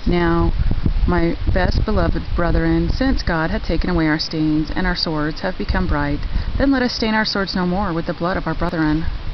Now, my best beloved brethren, since God hath taken away our stains, and our swords have become bright, then let us stain our swords no more with the blood of our brethren.